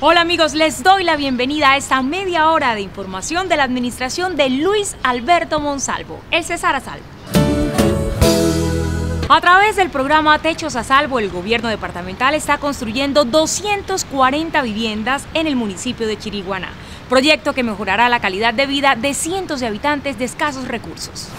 Hola amigos, les doy la bienvenida a esta media hora de información de la administración de Luis Alberto Monsalvo, el Cesar a Salvo. A través del programa Techos a Salvo, el gobierno departamental está construyendo 240 viviendas en el municipio de Chiriguaná, proyecto que mejorará la calidad de vida de cientos de habitantes de escasos recursos.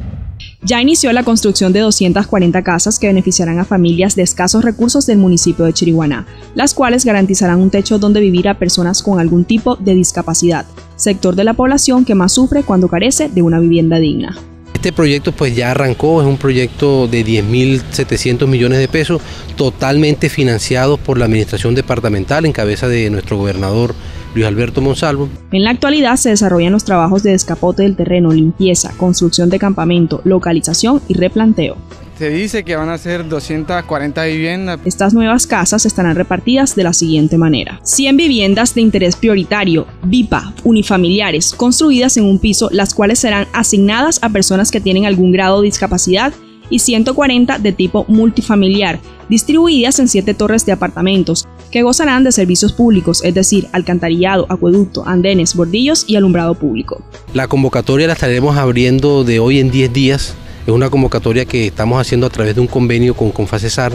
Ya inició la construcción de 240 casas que beneficiarán a familias de escasos recursos del municipio de Chiriguaná, las cuales garantizarán un techo donde vivir a personas con algún tipo de discapacidad, sector de la población que más sufre cuando carece de una vivienda digna. Este proyecto pues ya arrancó, es un proyecto de 10.700 millones de pesos, totalmente financiado por la administración departamental en cabeza de nuestro gobernador Luis Alberto Monsalvo. En la actualidad se desarrollan los trabajos de descapote del terreno, limpieza, construcción de campamento, localización y replanteo. Se dice que van a ser 240 viviendas. Estas nuevas casas estarán repartidas de la siguiente manera: 100 viviendas de interés prioritario, VIPA, unifamiliares, construidas en un piso, las cuales serán asignadas a personas que tienen algún grado de discapacidad, y 140 de tipo multifamiliar, distribuidas en 7 torres de apartamentos, que gozarán de servicios públicos, es decir, alcantarillado, acueducto, andenes, bordillos y alumbrado público. La convocatoria la estaremos abriendo de hoy en 10 días. Es una convocatoria que estamos haciendo a través de un convenio con Confacesar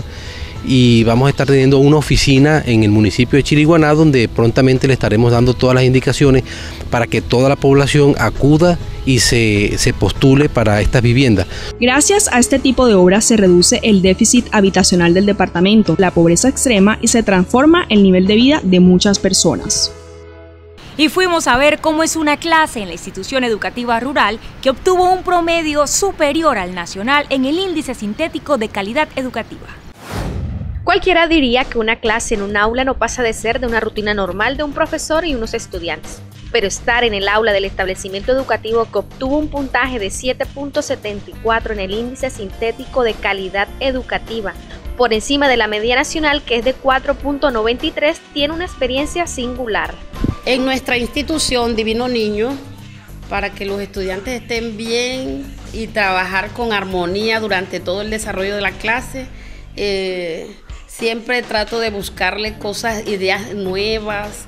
y vamos a estar teniendo una oficina en el municipio de Chiriguaná donde prontamente le estaremos dando todas las indicaciones para que toda la población acuda y se postule para estas viviendas. Gracias a este tipo de obras se reduce el déficit habitacional del departamento, la pobreza extrema y se transforma el nivel de vida de muchas personas. Y fuimos a ver cómo es una clase en la institución educativa rural que obtuvo un promedio superior al nacional en el índice sintético de calidad educativa. Cualquiera diría que una clase en un aula no pasa de ser de una rutina normal de un profesor y unos estudiantes, pero estar en el aula del establecimiento educativo que obtuvo un puntaje de 7.74 en el índice sintético de calidad educativa, por encima de la media nacional que es de 4.93, tiene una experiencia singular. En nuestra institución Divino Niño, para que los estudiantes estén bien y trabajar con armonía durante todo el desarrollo de la clase, siempre trato de buscarle cosas, ideas nuevas,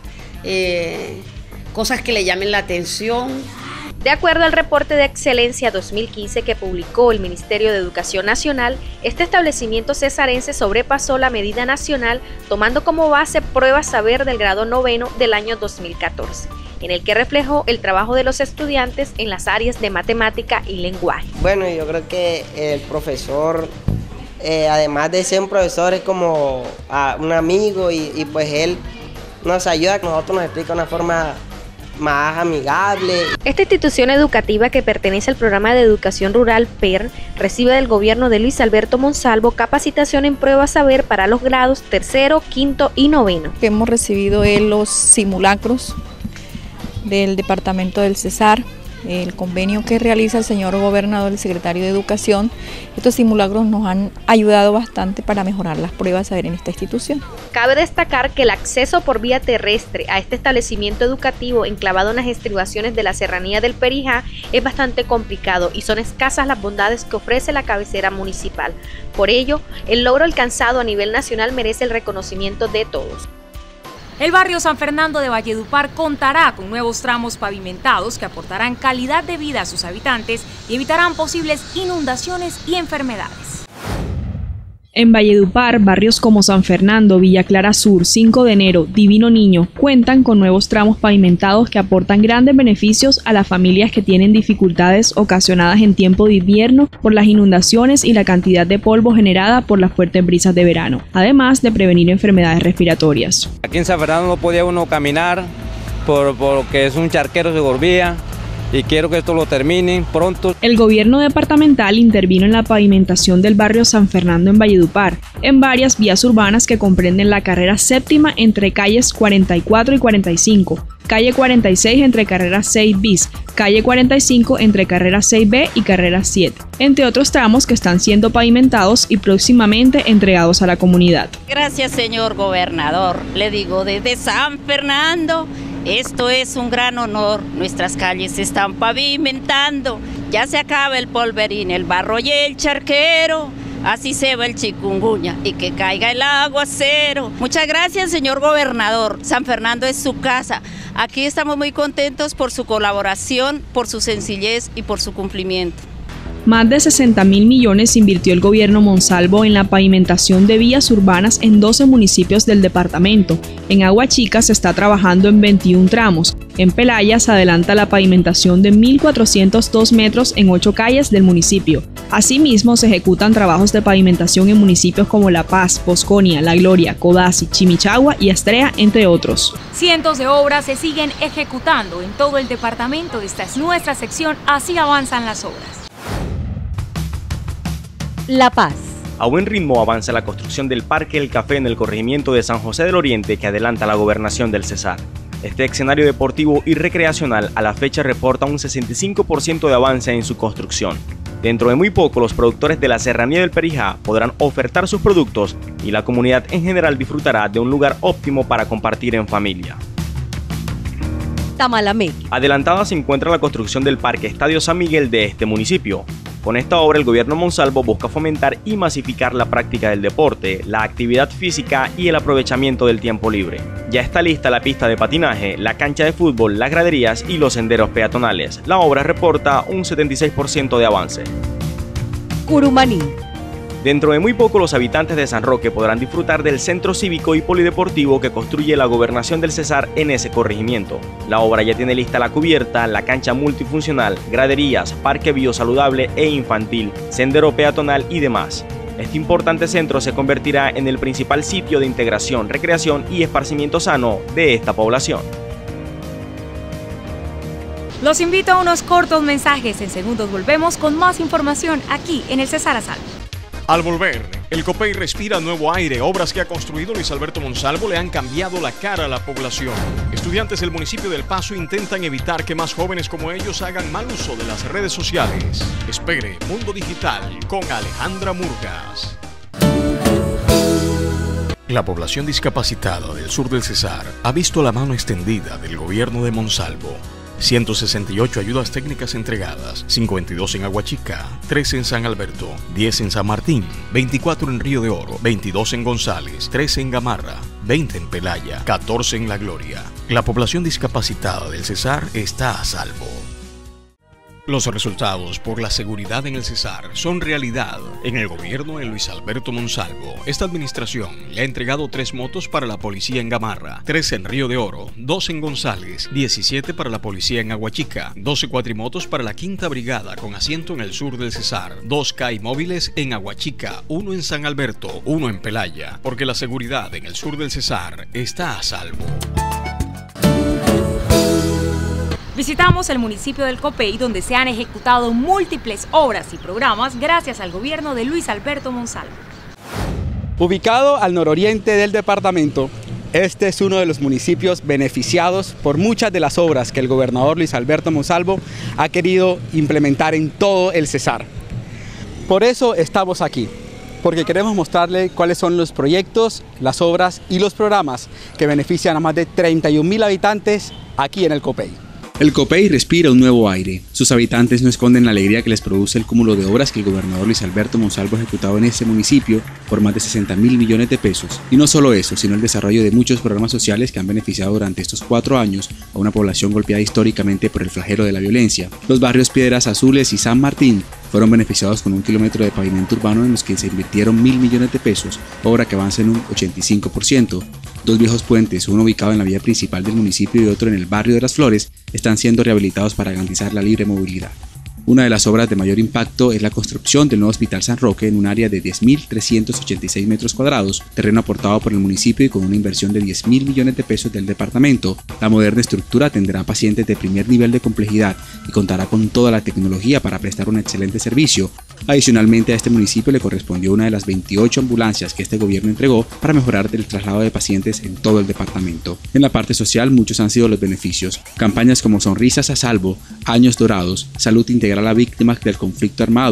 cosas que le llamen la atención. De acuerdo al reporte de excelencia 2015 que publicó el Ministerio de Educación Nacional, este establecimiento cesarense sobrepasó la medida nacional tomando como base pruebas saber del grado 9º del año 2014, en el que reflejó el trabajo de los estudiantes en las áreas de matemática y lenguaje. Bueno, yo creo que el profesor, además de ser un profesor, es como un amigo y pues él nos ayuda, nosotros nos explica de una forma más amigable. Esta institución educativa, que pertenece al programa de educación rural PER, recibe del gobierno de Luis Alberto Monsalvo capacitación en pruebas saber para los grados 3º, 5º y 9º. Hemos recibido los simulacros del departamento del Cesar, el convenio que realiza el señor gobernador, el secretario de Educación. Estos simulacros nos han ayudado bastante para mejorar las pruebas saber en esta institución. Cabe destacar que el acceso por vía terrestre a este establecimiento educativo enclavado en las estribaciones de la serranía del Perijá es bastante complicado y son escasas las bondades que ofrece la cabecera municipal. Por ello, el logro alcanzado a nivel nacional merece el reconocimiento de todos. El barrio San Fernando de Valledupar contará con nuevos tramos pavimentados que aportarán calidad de vida a sus habitantes y evitarán posibles inundaciones y enfermedades. En Valledupar, barrios como San Fernando, Villa Clara Sur, 5 de enero, Divino Niño, cuentan con nuevos tramos pavimentados que aportan grandes beneficios a las familias que tienen dificultades ocasionadas en tiempo de invierno por las inundaciones y la cantidad de polvo generada por las fuertes brisas de verano, además de prevenir enfermedades respiratorias. Aquí en San Fernando no podía uno caminar porque es un charquero de Gorbía. Y quiero que esto lo terminen pronto. El gobierno departamental intervino en la pavimentación del barrio San Fernando en Valledupar, en varias vías urbanas que comprenden la carrera séptima entre calles 44 y 45, calle 46 entre carrera 6 bis, calle 45 entre carrera 6B y carrera 7, entre otros tramos que están siendo pavimentados y próximamente entregados a la comunidad. Gracias, señor gobernador. Le digo, desde San Fernando, esto es un gran honor. Nuestras calles se están pavimentando. Ya se acaba el polverín, el barro y el charquero. así se va el chikungunya y que caiga el aguacero. Muchas gracias, señor gobernador. San Fernando es su casa. Aquí estamos muy contentos por su colaboración, por su sencillez y por su cumplimiento. Más de 60.000 millones invirtió el gobierno Monsalvo en la pavimentación de vías urbanas en 12 municipios del departamento. En Aguachica se está trabajando en 21 tramos. En Pelaya se adelanta la pavimentación de 1.402 metros en 8 calles del municipio. Asimismo, se ejecutan trabajos de pavimentación en municipios como La Paz, Bosconia, La Gloria, Codazzi, Chimichagua y Astrea, entre otros. Cientos de obras se siguen ejecutando en todo el departamento. Esta es nuestra sección Así avanzan las obras. La Paz. A buen ritmo avanza la construcción del Parque El Café en el corregimiento de San José del Oriente que adelanta la gobernación del Cesar. Este escenario deportivo y recreacional a la fecha reporta un 65% de avance en su construcción. Dentro de muy poco los productores de la Serranía del Perijá podrán ofertar sus productos y la comunidad en general disfrutará de un lugar óptimo para compartir en familia. Tamalamé. Adelantada se encuentra la construcción del Parque Estadio San Miguel de este municipio. Con esta obra el gobierno Monsalvo busca fomentar y masificar la práctica del deporte, la actividad física y el aprovechamiento del tiempo libre. Ya está lista la pista de patinaje, la cancha de fútbol, las graderías y los senderos peatonales. La obra reporta un 76% de avance. Curumaní. Dentro de muy poco los habitantes de San Roque podrán disfrutar del centro cívico y polideportivo que construye la gobernación del Cesar en ese corregimiento. La obra ya tiene lista la cubierta, la cancha multifuncional, graderías, parque biosaludable e infantil, sendero peatonal y demás. Este importante centro se convertirá en el principal sitio de integración, recreación y esparcimiento sano de esta población. Los invito a unos cortos mensajes. En segundos volvemos con más información aquí en el Cesar a Salvo. Al volver, el Copey respira nuevo aire. Obras que ha construido Luis Alberto Monsalvo le han cambiado la cara a la población. Estudiantes del municipio del Paso intentan evitar que más jóvenes como ellos hagan mal uso de las redes sociales. Espere Mundo Digital con Alejandra Murgas. La población discapacitada del sur del Cesar ha visto la mano extendida del gobierno de Monsalvo. 168 ayudas técnicas entregadas, 52 en Aguachica, 13 en San Alberto, 10 en San Martín, 24 en Río de Oro, 22 en González, 13 en Gamarra, 20 en Pelaya, 14 en La Gloria. La población discapacitada del Cesar está a salvo. Los resultados por la seguridad en el Cesar son realidad. En el gobierno de Luis Alberto Monsalvo, esta administración le ha entregado 3 motos para la policía en Gamarra, 13 en Río de Oro, 2 en González, 17 para la policía en Aguachica, 12 cuatrimotos para la 5ª Brigada con asiento en el sur del Cesar, 2 CAI móviles en Aguachica, 1 en San Alberto, 1 en Pelaya, porque la seguridad en el sur del Cesar está a salvo. Visitamos el municipio del Copey, donde se han ejecutado múltiples obras y programas gracias al gobierno de Luis Alberto Monsalvo. Ubicado al nororiente del departamento, este es uno de los municipios beneficiados por muchas de las obras que el gobernador Luis Alberto Monsalvo ha querido implementar en todo el Cesar. Por eso estamos aquí, porque queremos mostrarle cuáles son los proyectos, las obras y los programas que benefician a más de 31.000 habitantes aquí en el Copey. El Copey respira un nuevo aire. Sus habitantes no esconden la alegría que les produce el cúmulo de obras que el gobernador Luis Alberto Monsalvo ha ejecutado en este municipio por más de 60.000 millones de pesos. Y no solo eso, sino el desarrollo de muchos programas sociales que han beneficiado durante estos 4 años a una población golpeada históricamente por el flagelo de la violencia. Los barrios Piedras Azules y San Martín fueron beneficiados con 1 kilómetro de pavimento urbano en los que se invirtieron 1.000 millones de pesos, obra que avanza en un 85%. 2 viejos puentes, uno ubicado en la vía principal del municipio y otro en el barrio de Las Flores, están siendo rehabilitados para garantizar la libre movilidad. Una de las obras de mayor impacto es la construcción del nuevo Hospital San Roque en un área de 10.386 metros cuadrados, terreno aportado por el municipio y con una inversión de 10.000 millones de pesos del departamento. La moderna estructura atenderá a pacientes de primer nivel de complejidad y contará con toda la tecnología para prestar un excelente servicio. Adicionalmente, a este municipio le correspondió una de las 28 ambulancias que este gobierno entregó para mejorar el traslado de pacientes en todo el departamento. En la parte social, muchos han sido los beneficios. Campañas como Sonrisas a Salvo, Años Dorados, Salud Integral a Víctimas del Conflicto Armado,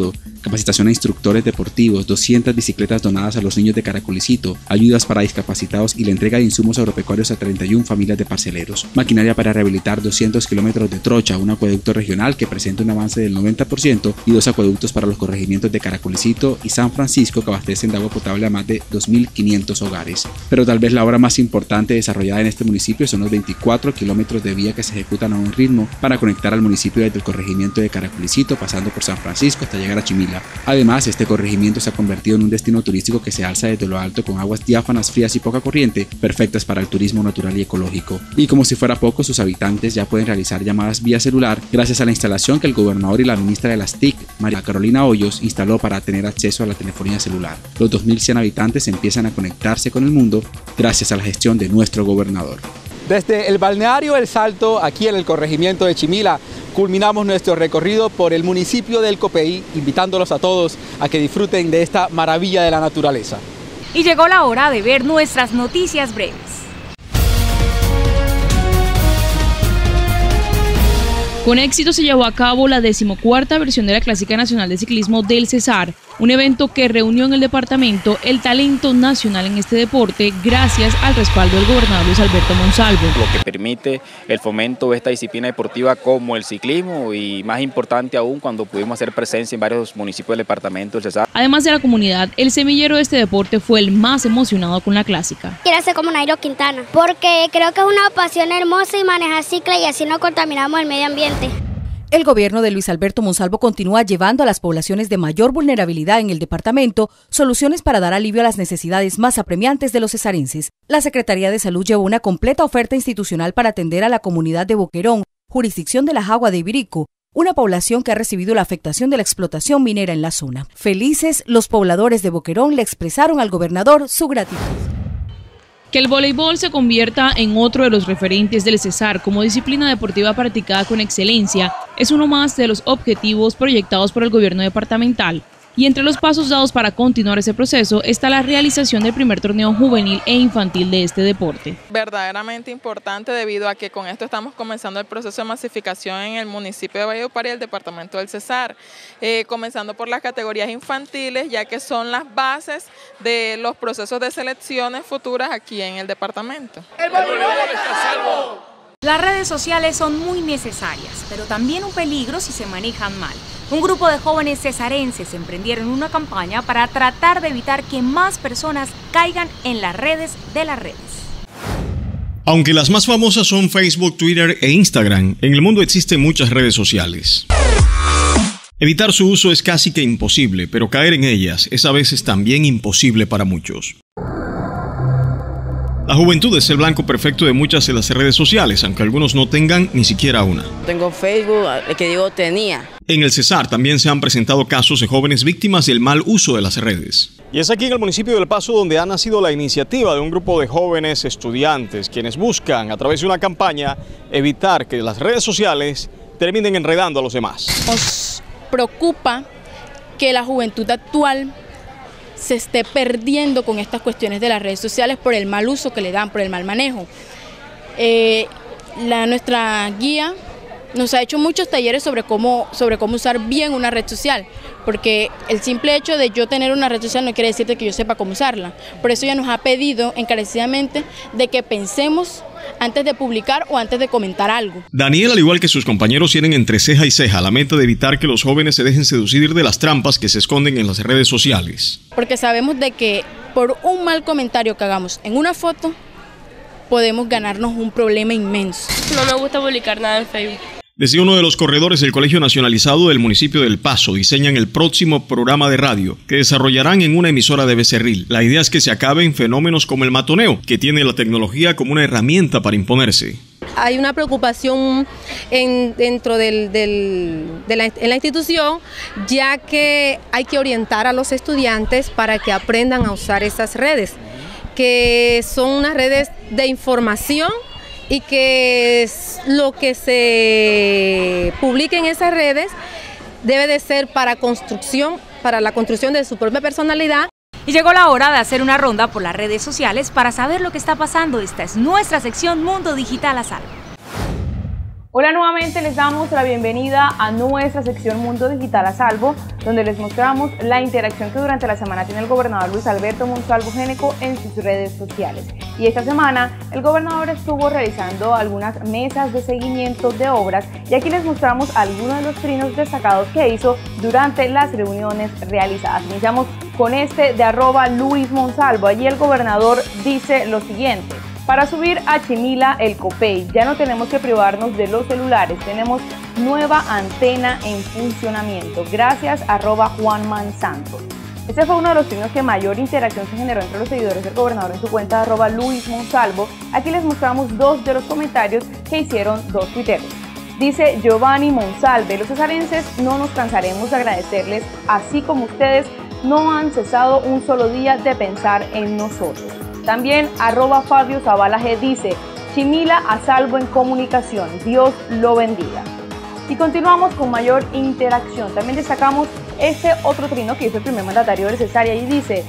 capacitación a instructores deportivos, 200 bicicletas donadas a los niños de Caracolicito, ayudas para discapacitados y la entrega de insumos agropecuarios a 31 familias de parceleros, maquinaria para rehabilitar 200 kilómetros de trocha, un acueducto regional que presenta un avance del 90% y 2 acueductos para los corregimientos de Caracolicito y San Francisco que abastecen de agua potable a más de 2.500 hogares. Pero tal vez la obra más importante desarrollada en este municipio son los 24 kilómetros de vía que se ejecutan a un ritmo para conectar al municipio desde el corregimiento de Caracolicito pasando por San Francisco hasta llegar a Chimila. Además, este corregimiento se ha convertido en un destino turístico que se alza desde lo alto con aguas diáfanas, frías y poca corriente, perfectas para el turismo natural y ecológico. Y como si fuera poco, sus habitantes ya pueden realizar llamadas vía celular gracias a la instalación que el gobernador y la ministra de las TIC, María Carolina Hoyos, instaló para tener acceso a la telefonía celular. Los 2.100 habitantes empiezan a conectarse con el mundo gracias a la gestión de nuestro gobernador. Desde el balneario El Salto, aquí en el corregimiento de Chimila, culminamos nuestro recorrido por el municipio del Copey, invitándolos a todos a que disfruten de esta maravilla de la naturaleza. Y llegó la hora de ver nuestras noticias breves. Con éxito se llevó a cabo la 14ª versión de la Clásica Nacional de Ciclismo del Cesar, un evento que reunió en el departamento el talento nacional en este deporte gracias al respaldo del gobernador Luis Alberto Monsalvo. Lo que permite el fomento de esta disciplina deportiva como el ciclismo y más importante aún cuando pudimos hacer presencia en varios municipios del departamento del Cesar. Además de la comunidad, el semillero de este deporte fue el más emocionado con la clásica. Quiero ser como Nairo Quintana porque creo que es una pasión hermosa y manejar cicla y así no contaminamos el medio ambiente. El gobierno de Luis Alberto Monsalvo continúa llevando a las poblaciones de mayor vulnerabilidad en el departamento soluciones para dar alivio a las necesidades más apremiantes de los cesarenses. La Secretaría de Salud llevó una completa oferta institucional para atender a la comunidad de Boquerón, jurisdicción de la Jagua de Ibirico, una población que ha recibido la afectación de la explotación minera en la zona. Felices, los pobladores de Boquerón le expresaron al gobernador su gratitud. Que el voleibol se convierta en otro de los referentes del Cesar como disciplina deportiva practicada con excelencia es uno más de los objetivos proyectados por el gobierno departamental. Y entre los pasos dados para continuar ese proceso está la realización del primer torneo juvenil e infantil de este deporte. Verdaderamente importante debido a que con esto estamos comenzando el proceso de masificación en el municipio de Valledupar y el departamento del Cesar, comenzando por las categorías infantiles, ya que son las bases de los procesos de selecciones futuras aquí en el departamento. ¡El voleibol está a salvo! Las redes sociales son muy necesarias, pero también un peligro si se manejan mal. Un grupo de jóvenes cesarenses emprendieron una campaña para tratar de evitar que más personas caigan en las redes de las redes. Aunque las más famosas son Facebook, Twitter e Instagram, en el mundo existen muchas redes sociales. Evitar su uso es casi que imposible, pero caer en ellas es a veces también imposible para muchos. La juventud es el blanco perfecto de muchas de las redes sociales, aunque algunos no tengan ni siquiera una. Tengo Facebook, que digo tenía. En el Cesar también se han presentado casos de jóvenes víctimas del mal uso de las redes. Y es aquí en el municipio del Paso donde ha nacido la iniciativa de un grupo de jóvenes estudiantes, quienes buscan, a través de una campaña, evitar que las redes sociales terminen enredando a los demás. Nos preocupa que la juventud actual se esté perdiendo con estas cuestiones de las redes sociales por el mal uso que le dan, por el mal manejo. Nuestra guía nos ha hecho muchos talleres sobre cómo usar bien una red social, porque el simple hecho de yo tener una red social no quiere decir que yo sepa cómo usarla. Por eso ella nos ha pedido encarecidamente de que pensemos antes de publicar o antes de comentar algo. Daniel, al igual que sus compañeros, tienen entre ceja y ceja la meta de evitar que los jóvenes se dejen seducir de las trampas que se esconden en las redes sociales. Porque sabemos de que por un mal comentario que hagamos en una foto, podemos ganarnos un problema inmenso. No me gusta publicar nada en Facebook. Desde uno de los corredores del Colegio Nacionalizado del municipio del Paso diseñan el próximo programa de radio que desarrollarán en una emisora de Becerril. La idea es que se acaben fenómenos como el matoneo, que tiene la tecnología como una herramienta para imponerse. Hay una preocupación dentro en la institución, ya que hay que orientar a los estudiantes para que aprendan a usar esas redes, que son unas redes de información y que lo que se publique en esas redes debe de ser para la construcción de su propia personalidad. Y llegó la hora de hacer una ronda por las redes sociales para saber lo que está pasando. Esta es nuestra sección Mundo Digital a Salvo. Hola, nuevamente les damos la bienvenida a nuestra sección Mundo Digital a Salvo, donde les mostramos la interacción que durante la semana tiene el gobernador Luis Alberto Monsalvo Géneco en sus redes sociales. Y esta semana el gobernador estuvo realizando algunas mesas de seguimiento de obras y aquí les mostramos algunos de los trinos destacados que hizo durante las reuniones realizadas. Iniciamos con este de @Luis Monsalvo. Allí el gobernador dice lo siguiente: para subir a Chimila el Copey, ya no tenemos que privarnos de los celulares, tenemos nueva antena en funcionamiento. Gracias, @Juan Santos. Este fue uno de los trinos que mayor interacción se generó entre los seguidores del gobernador en su cuenta @Luis Monsalvo. Aquí les mostramos dos de los comentarios que hicieron dos tuiteros. Dice Giovanni Monsalve: los cesarenses no nos cansaremos de agradecerles, así como ustedes no han cesado un solo día de pensar en nosotros. También @Fabio Zavala G dice: Chimila a salvo en comunicación, Dios lo bendiga. Y continuamos con mayor interacción. También destacamos este otro trino que hizo el primer mandatario del Cesar y dice: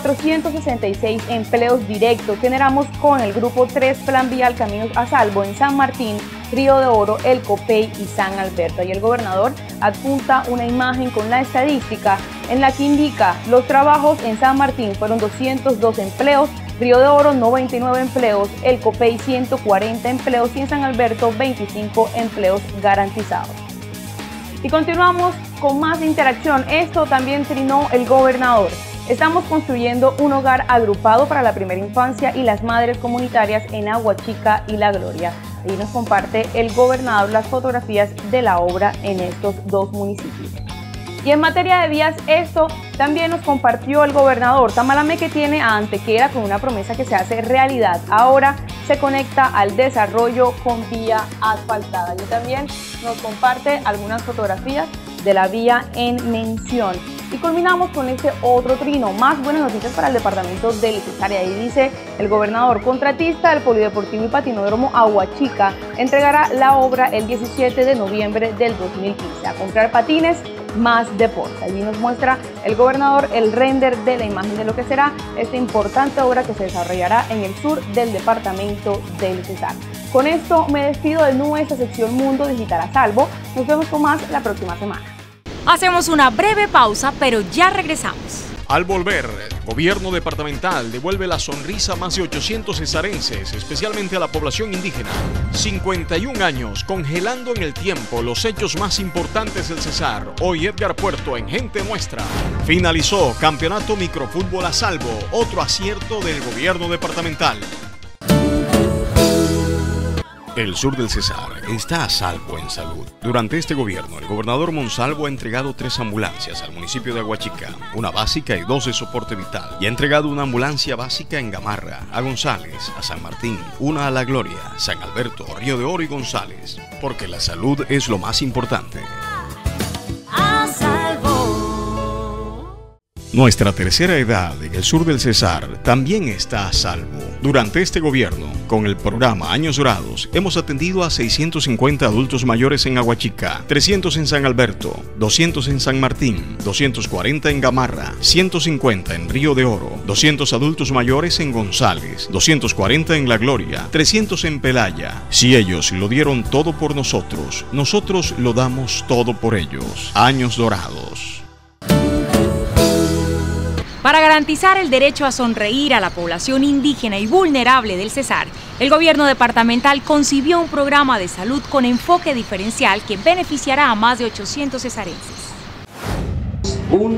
466 empleos directos generamos con el grupo 3 Plan Vial Caminos a Salvo en San Martín, Río de Oro, El Copey y San Alberto. Y el gobernador adjunta una imagen con la estadística en la que indica los trabajos en San Martín fueron 202 empleos, Río de Oro 99 empleos, El Copey 140 empleos y en San Alberto 25 empleos garantizados. Y continuamos con más interacción. Esto también trinó el gobernador. Estamos construyendo un hogar agrupado para la primera infancia y las madres comunitarias en Aguachica y La Gloria. Ahí nos comparte el gobernador las fotografías de la obra en estos dos municipios. Y en materia de vías, esto también nos compartió el gobernador. Tamalameque tiene a Antequera con una promesa que se hace realidad. Ahora se conecta al desarrollo con vía asfaltada. Y también nos comparte algunas fotografías de la vía en mención. Y culminamos con este otro trino, más buenas noticias para el departamento del Cesar. Y ahí dice el gobernador: contratista del Polideportivo y Patinódromo Aguachica entregará la obra el 17 de noviembre del 2015. A comprar patines, más deporte. Allí nos muestra el gobernador el render de la imagen de lo que será esta importante obra que se desarrollará en el sur del departamento del Cesar. Con esto me despido de nuestra sección Mundo Digital a Salvo. Nos vemos con más la próxima semana. Hacemos una breve pausa, pero ya regresamos. Al volver, Gobierno departamental devuelve la sonrisa a más de 800 cesarenses, especialmente a la población indígena. 51 años congelando en el tiempo los hechos más importantes del Cesar. Hoy Edgar Puerto en Gente Nuestra. Finalizó Campeonato Microfútbol a Salvo, otro acierto del Gobierno departamental. El sur del Cesar está a salvo en salud. Durante este gobierno, el gobernador Monsalvo ha entregado 3 ambulancias al municipio de Aguachica, una básica y 2 de soporte vital, y ha entregado una ambulancia básica en Gamarra, a González, a San Martín, una a La Gloria, San Alberto, Río de Oro y González, porque la salud es lo más importante. A salvo. Nuestra tercera edad en el sur del Cesar también está a salvo. Durante este gobierno, con el programa Años Dorados, hemos atendido a 650 adultos mayores en Aguachica, 300 en San Alberto, 200 en San Martín, 240 en Gamarra, 150 en Río de Oro, 200 adultos mayores en González, 240 en La Gloria, 300 en Pelaya. Si ellos lo dieron todo por nosotros, nosotros lo damos todo por ellos. Años Dorados. Para garantizar el derecho a sonreír a la población indígena y vulnerable del Cesar, el gobierno departamental concibió un programa de salud con enfoque diferencial que beneficiará a más de 800 cesarenses. Un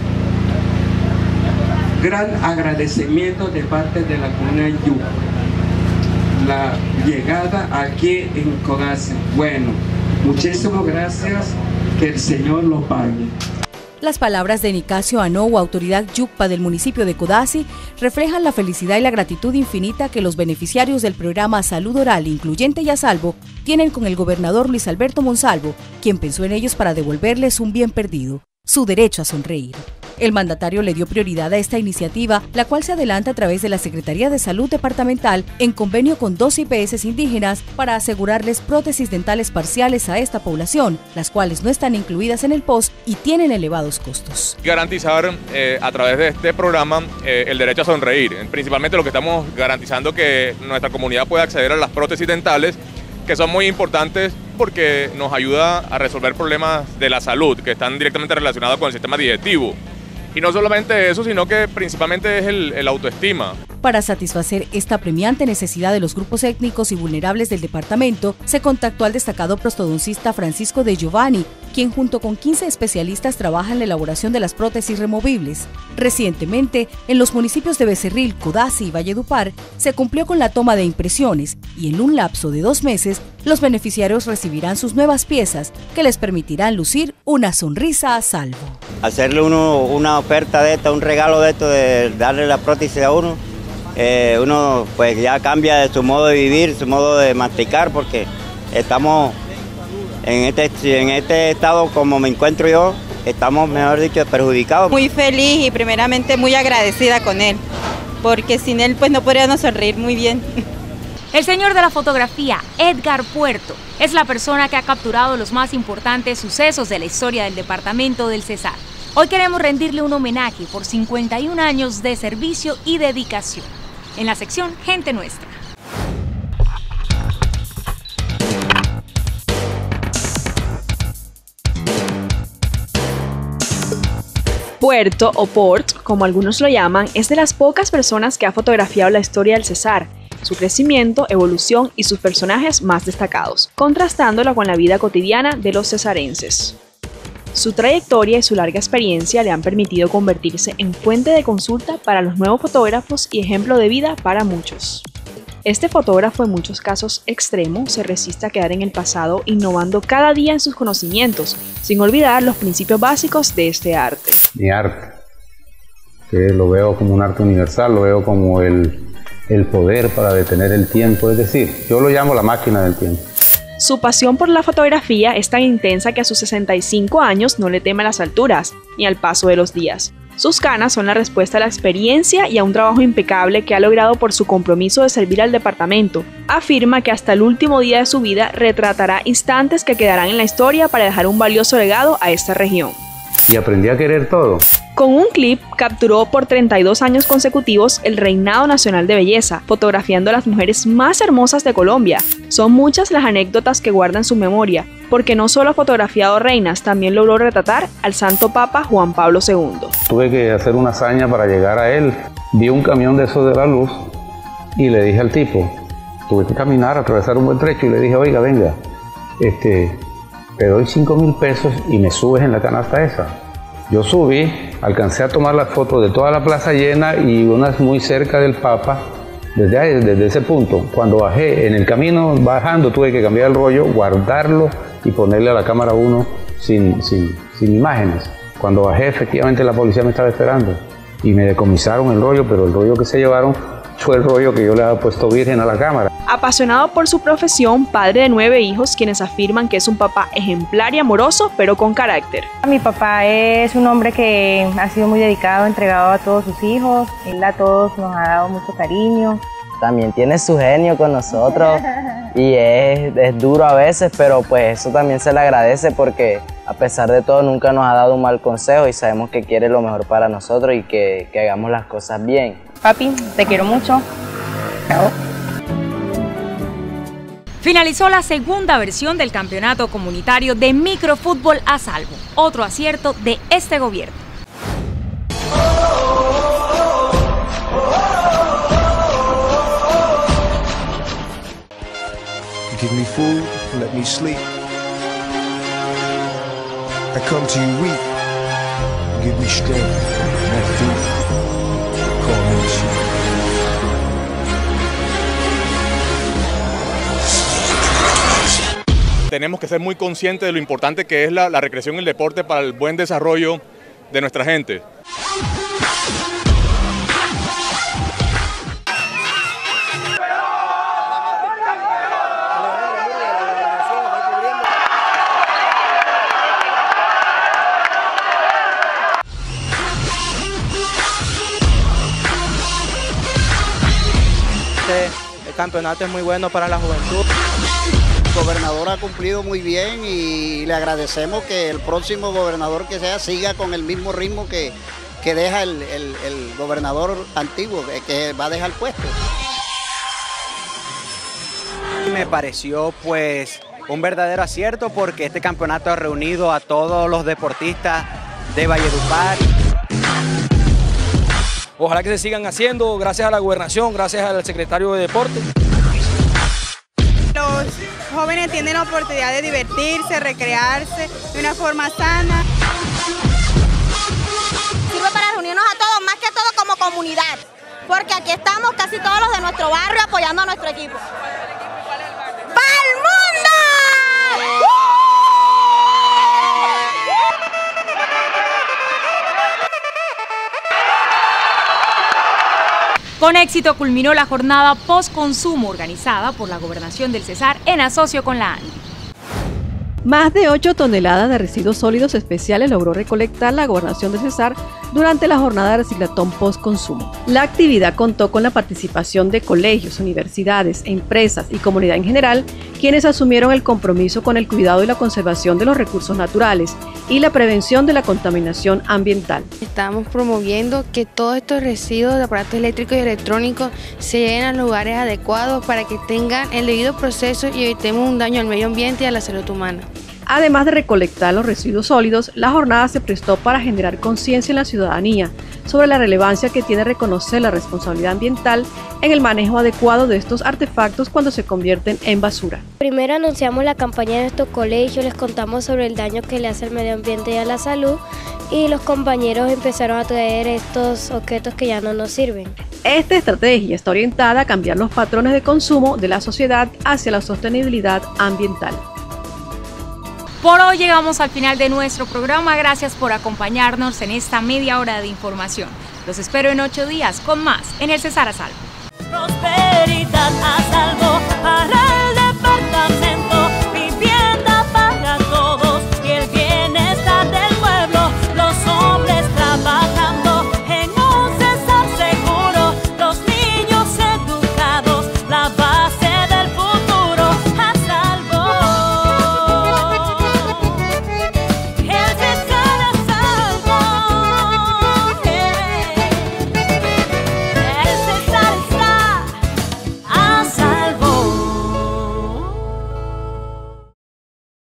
gran agradecimiento de parte de la comunidad Yu. La llegada aquí en Codazzi. Bueno, muchísimas gracias, que el Señor lo pague. Las palabras de Nicasio Anou, autoridad yucpa del municipio de Codazzi, reflejan la felicidad y la gratitud infinita que los beneficiarios del programa Salud Oral Incluyente y a Salvo tienen con el gobernador Luis Alberto Monsalvo, quien pensó en ellos para devolverles un bien perdido, su derecho a sonreír. El mandatario le dio prioridad a esta iniciativa, la cual se adelanta a través de la Secretaría de Salud Departamental en convenio con 2 IPS indígenas para asegurarles prótesis dentales parciales a esta población, las cuales no están incluidas en el POS y tienen elevados costos. Garantizar a través de este programa el derecho a sonreír. Principalmente lo que estamos garantizando que nuestra comunidad pueda acceder a las prótesis dentales, que son muy importantes porque nos ayuda a resolver problemas de la salud que están directamente relacionados con el sistema digestivo. Y no solamente eso, sino que principalmente es el autoestima. Para satisfacer esta apremiante necesidad de los grupos étnicos y vulnerables del departamento, se contactó al destacado prostodoncista Francisco de Giovanni, quien junto con 15 especialistas trabaja en la elaboración de las prótesis removibles. Recientemente, en los municipios de Becerril, Codazzi y Valledupar, se cumplió con la toma de impresiones y en un lapso de 2 meses, los beneficiarios recibirán sus nuevas piezas que les permitirán lucir una sonrisa a salvo. Hacerle una oferta de esta, un regalo de esto, de darle la prótesis a uno, uno pues ya cambia de su modo de vivir, su modo de masticar, porque estamos en este estado como me encuentro yo, estamos, mejor dicho, perjudicados. Muy feliz y primeramente muy agradecida con él, porque sin él pues no podríamos sonreír muy bien. El señor de la fotografía, Edgar Puerto, es la persona que ha capturado los más importantes sucesos de la historia del departamento del Cesar. Hoy queremos rendirle un homenaje por 51 años de servicio y dedicación. En la sección Gente Nuestra. Puerto o Port, como algunos lo llaman, es de las pocas personas que ha fotografiado la historia del Cesar, su crecimiento, evolución y sus personajes más destacados, contrastándola con la vida cotidiana de los cesarenses. Su trayectoria y su larga experiencia le han permitido convertirse en fuente de consulta para los nuevos fotógrafos y ejemplo de vida para muchos. Este fotógrafo, en muchos casos extremo, se resiste a quedar en el pasado, innovando cada día en sus conocimientos, sin olvidar los principios básicos de este arte. Mi arte, que lo veo como un arte universal, lo veo como el poder para detener el tiempo, es decir, yo lo llamo la máquina del tiempo. Su pasión por la fotografía es tan intensa que a sus 65 años no le teme a las alturas, ni al paso de los días. Sus canas son la respuesta a la experiencia y a un trabajo impecable que ha logrado por su compromiso de servir al departamento. Afirma que hasta el último día de su vida retratará instantes que quedarán en la historia para dejar un valioso legado a esta región. Y aprendí a querer todo. Con un clip capturó por 32 años consecutivos el reinado nacional de belleza, fotografiando a las mujeres más hermosas de Colombia. Son muchas las anécdotas que guardan su memoria, porque no solo ha fotografiado reinas, también logró retratar al Santo Papa Juan Pablo II. Tuve que hacer una hazaña para llegar a él. Vi un camión de esos de la luz y le dije al tipo, tuve que caminar, atravesar un buen trecho y le dije, oiga, venga, te doy 5.000 pesos y me subes en la canasta esa. Yo subí, alcancé a tomar las fotos de toda la plaza llena y unas muy cerca del Papa. Desde ese punto, cuando bajé, en el camino bajando tuve que cambiar el rollo, guardarlo y ponerle a la cámara 1 sin imágenes. Cuando bajé, efectivamente la policía me estaba esperando y me decomisaron el rollo, pero el rollo que se llevaron fue el rollo que yo le había puesto virgen a la cámara. Apasionado por su profesión, padre de 9 hijos, quienes afirman que es un papá ejemplar y amoroso, pero con carácter. Mi papá es un hombre que ha sido muy dedicado, entregado a todos sus hijos. Él a todos nos ha dado mucho cariño. También tiene su genio con nosotros y es duro a veces, pero pues eso también se le agradece porque a pesar de todo nunca nos ha dado un mal consejo y sabemos que quiere lo mejor para nosotros y que hagamos las cosas bien. Papi, te quiero mucho. Chao. Finalizó la segunda versión del campeonato comunitario de microfútbol a salvo, otro acierto de este gobierno. Give me food, let me sleep. I come to you weak. Give me strength, my feet. Call me sheep. Tenemos que ser muy conscientes de lo importante que es la recreación y el deporte para el buen desarrollo de nuestra gente. El campeonato es muy bueno para la juventud. El gobernador ha cumplido muy bien y le agradecemos que el próximo gobernador que sea siga con el mismo ritmo que deja el gobernador antiguo, que va a dejar puesto. Me pareció pues un verdadero acierto porque este campeonato ha reunido a todos los deportistas de Valledupar. Ojalá que se sigan haciendo, gracias a la gobernación, gracias al secretario de Deportes. Los jóvenes tienen la oportunidad de divertirse, recrearse de una forma sana. Sirve para reunirnos a todos, más que todo como comunidad, porque aquí estamos casi todos los de nuestro barrio apoyando a nuestro equipo. ¡Pa'l mundo! Con éxito culminó la jornada post-consumo organizada por la Gobernación del Cesar en asocio con la ANDI. Más de 8 toneladas de residuos sólidos especiales logró recolectar la Gobernación del Cesar durante la jornada de reciclatón post-consumo. La actividad contó con la participación de colegios, universidades, empresas y comunidad en general, quienes asumieron el compromiso con el cuidado y la conservación de los recursos naturales y la prevención de la contaminación ambiental. Estamos promoviendo que todos estos residuos de aparatos eléctricos y electrónicos se lleven a lugares adecuados para que tengan el debido proceso y evitemos un daño al medio ambiente y a la salud humana. Además de recolectar los residuos sólidos, la jornada se prestó para generar conciencia en la ciudadanía sobre la relevancia que tiene reconocer la responsabilidad ambiental en el manejo adecuado de estos artefactos cuando se convierten en basura. Primero anunciamos la campaña en estos colegios, les contamos sobre el daño que le hace al medio ambiente y a la salud, y los compañeros empezaron a traer estos objetos que ya no nos sirven. Esta estrategia está orientada a cambiar los patrones de consumo de la sociedad hacia la sostenibilidad ambiental. Por hoy llegamos al final de nuestro programa. Gracias por acompañarnos en esta media hora de información. Los espero en 8 días con más en el Cesar a Salvo. Prosperidad a salvo para